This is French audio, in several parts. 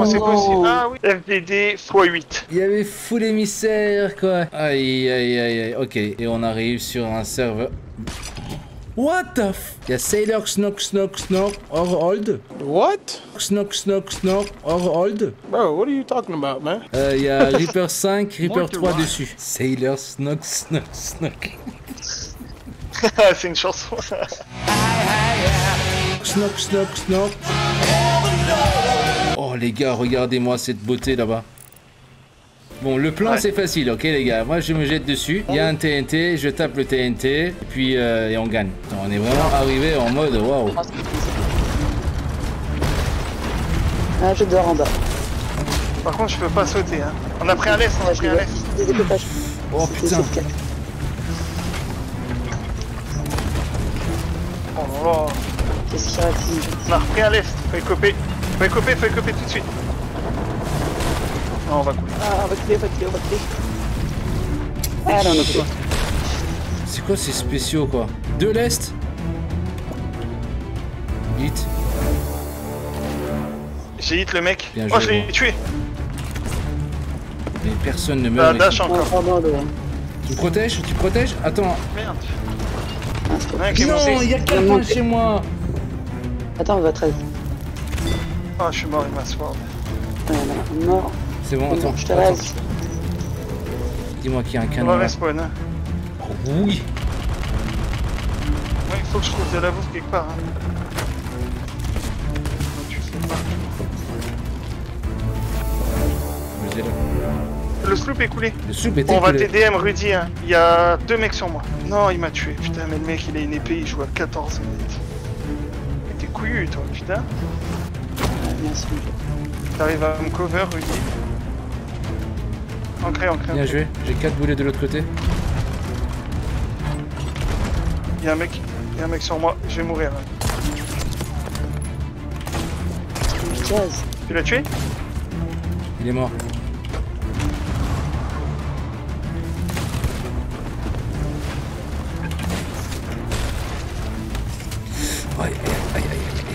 Comment c'est possible? Ah oui, FDD x8. Il y avait full émissaire quoi. Aïe aïe aïe aïe. Ok, et on arrive sur un serveur. What the f... Il y a Sailor Snock Snock Snock or Old. What? Snock Snock Snock or Old. Bro, what are you talking about, man? Il y a Reaper 5, Reaper 3 dessus. Sailor Snock Snock Snock. C'est une chanson. Snock Snock Snock. Oh les gars, regardez-moi cette beauté là-bas. Bon, le plan c'est facile, ok les gars. Moi je me jette dessus, il y a un TNT, je tape le TNT, et puis et on gagne. On est vraiment arrivé en mode waouh. Ah, je dors en bas. Par contre, je peux pas sauter. Hein. On a pris un laisse, on a pris un laisse. Des découpages. Oh putain. Oh là là. Qu'est-ce qu'il reste? On a repris un laisse. Faut écoper. Faut écoper tout de suite. Non, on va couler. Ah, on va couler, on va couler, on va couler. Ah non, non, C'est quoi ces spéciaux quoi? De l'Est. Vite. J'ai hit le mec. Bien Oh, joué, je l'ai bon. tué. Mais personne ne meurt. Dash ici. encore. Tu protèges? Tu protèges? Attends. Merde. Un qui est Non, monté. il y a quelqu'un chez moi. Attends, on va 13. Oh, je suis mort, il m'a sword. Voilà, mort. C'est bon, attends. Je te Attends. reste. Dis-moi qu'il y a un On canon. va là. respawn. Hein. Oh, oui. Ouais, il faut que je trouve de la bouffe quelque part. Hein. Tu sais pas. Je sais là. Le sloop est coulé. Le soupe était On va coulé. TDM Rudy, hein. Il y a 2 mecs sur moi. Non, il m'a tué. Putain, mais le mec, il a une épée, il joue à 14 minutes. T'es couillu, toi, putain. Merci. T'arrives à me cover, Rudy. Ancré. Bien joué. J'ai 4 boulets de l'autre côté. Il y a un mec sur moi. Je vais mourir. Hein. 15. Tu l'as tué? Il est mort. Aïe, aïe, aïe, aïe.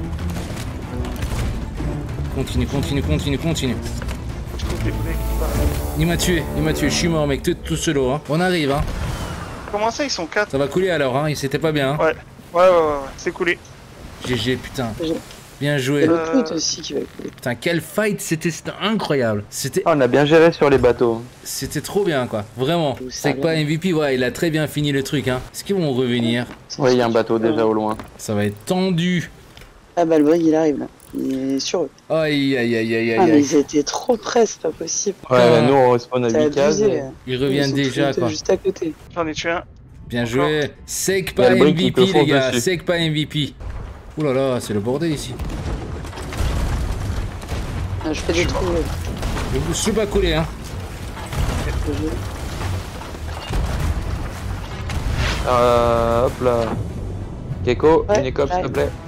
Continue. Je trouve des mecs qui parlent. Il m'a tué, je suis mort mec, tout solo hein. On arrive hein. Comment ça, ils sont 4? Ça va couler alors hein, c'était pas bien hein. Ouais. C'est coulé. GG putain. GG. Bien Et joué. le foot aussi qui va couler. Putain quel fight, c'était incroyable. C'était Ah, on a bien géré sur les bateaux. trop bien quoi, vraiment. C'est que pas MVP, ouais, il a très bien fini le truc hein. Est-ce qu'ils vont revenir? Ouais, il y a un bateau déjà au loin. Ça va être tendu. Ah bah le brig il arrive là. Il est sur eux. Aïe aïe aïe aïe Ah mais aïe. ils étaient trop près, c'est pas possible. Ouais, nous on respawn à T'as 8 cases. abusé. Ils reviennent sont déjà tous quoi. juste à côté. J'en ai tué un. Bien joué. C'est que Il y a pas le brick qui te MVP les fonce gars, dessus. c'est que pas MVP. Ouh là là, c'est le bordel ici. Ah, je fais des trous. Je suis pas coulé hein. Hop là. Keko, Ouais, une écope s'il te ouais. plaît.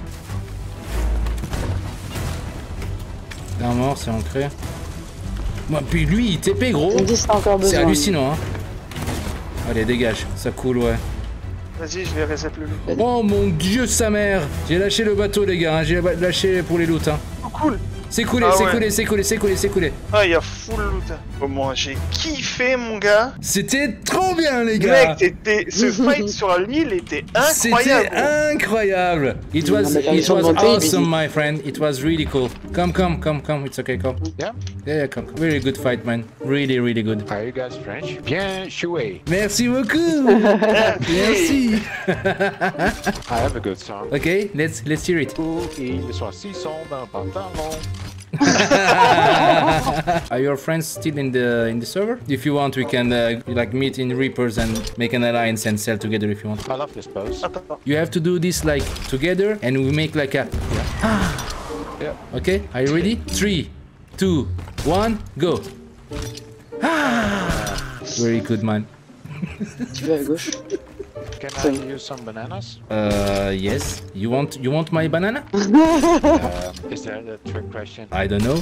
Un mort, c'est ancré. Moi, puis lui, il TP gros. Tu me dis si t'as encore besoin. C'est hallucinant hein. Allez, dégage, ça coule ouais. Vas-y, je vais reset le loup. Oh mon dieu sa mère. J'ai lâché le bateau les gars, hein. J'ai lâché pour les loots hein. Oh, cool. C'est coulé, Ah c'est ouais. coulé, c'est coulé, c'est coulé, c'est coulé. Ah, il y a full loot. Au moins, j'ai kiffé, mon gars. C'était trop bien les gars. Mec, ce fight sur l'île était incroyable. C'était incroyable. It was awesome, my friend. It was really cool. Come. It's okay, come. Yeah, come. Very good fight, man. Really good. Are you guys French? Bien joué. Merci beaucoup. Merci. I have a good song. Okay, let's hear it. Ils sont assis dans le pantalon. Are your friends still in the server? If you want, we can like meet in Reapers and make an alliance and sell together if you want. I love this pose. Attends. You have to do this like together and we make like a... Yeah. Okay, are you ready? 3, 2, 1, go. Very good, man. Tu vas à gauche. Can I use some bananas? Yes. You want my banana? Is that a trick question? I don't know.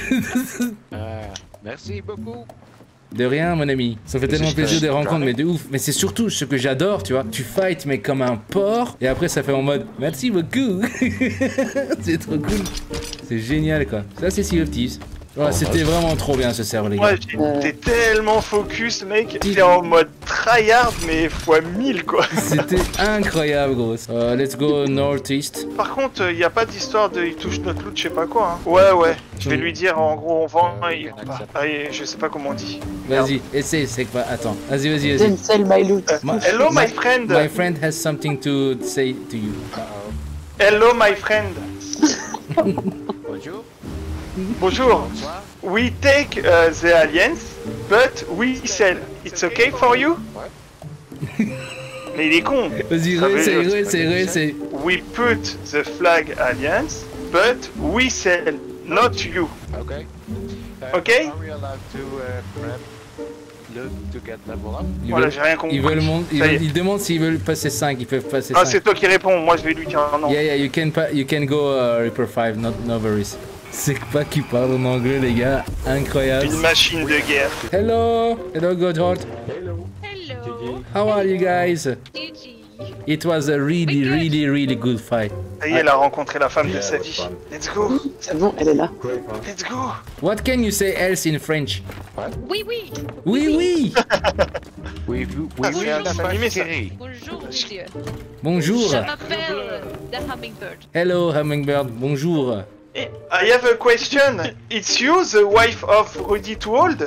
Merci beaucoup. De rien, mon ami. Ça fait tellement plaisir des rencontres, mais de ouf. Mais c'est surtout ce que j'adore, tu vois. Tu fights, mais comme un porc. Et après, ça fait en mode merci beaucoup. C'est trop cool. C'est génial quoi. Ça c'est Sea of Thieves. Ouais, c'était vraiment trop bien ce serveur les gars. Ouais, j'étais tellement focus, mec. J'étais en mode tryhard, mais x 1000 quoi. C'était incroyable gros. Let's go northeast. Par contre, y a pas d'histoire de il touche notre loot, je sais pas quoi. Hein. Ouais. Je vais lui dire en gros on vend et je sais pas comment on dit. Vas-y, essaye, c'est quoi. Attends, vas-y. Don't sell my loot. Hello my friend. My friend has something to say to you. Hello my friend. Bonjour. Bonjour. Bonsoir. We take the alliance, but we sell. It's okay for you? Mais il est con. Vas-y, Ça veut réessaye. We put the flag alliance, but we sell, not you. Okay. Okay. Are we allowed to prep loot to get level up? Voilà, j'ai rien compris. Ils demandent s'ils veulent passer 5, ils peuvent passer 5. Ah, c'est toi qui réponds, moi je vais lui dire non. Yeah, you can go Reaper 5, no worries. C'est pas qui parle en anglais, les gars. Incroyable. Une machine de guerre. Hello Godheart. Hello. How are you guys? GG. It was a really good fight. Ça y est, elle a rencontré la femme de sa vie. Let's go. C'est bon, elle est là. Let's go. What can you say else in French? Oui, oui. Oui. We oui, la c'est animé, ça. Valkyrie. Bonjour, monsieur. Bonjour. Je m'appelle The Hummingbird. Hello Hummingbird, bonjour. I have a question. It's you, the wife of Rudy Too Old?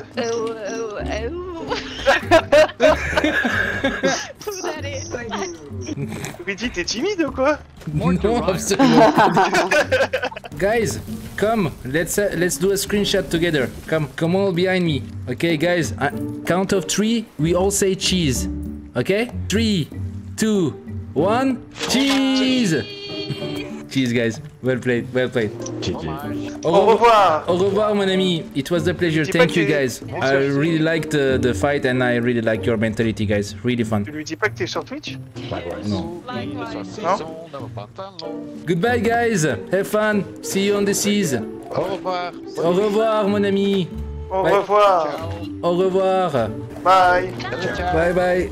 Who that is? Rudy, t'es timide ou quoi? Non, absolument. Guys, come, let's do a screenshot together. Come all behind me. Okay, guys, count of 3, we all say cheese. Okay? 3, 2, 1, cheese! Cheese, guys. Well played. Au revoir. Au revoir, mon ami. It was a pleasure. Thank you, guys. I really liked the fight and I really like your mentality, guys. Really fun. Tu lui dis pas que t'es sur Twitch? No. Likewise. Goodbye, guys. Have fun. See you on the seas. Au revoir. Au revoir, mon ami. Au Bye. revoir. Au revoir. Bye. Bye bye.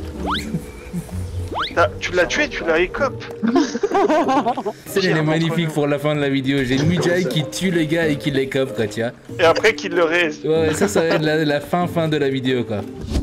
Tu l'as tué, tu l'as écope. C'est magnifique pour la fin de la vidéo. J'ai Mujai qui tue les gars et qui les cope, quoi, tu vois. Et après qu'il le reste. Ouais, ça va être la fin de la vidéo, quoi.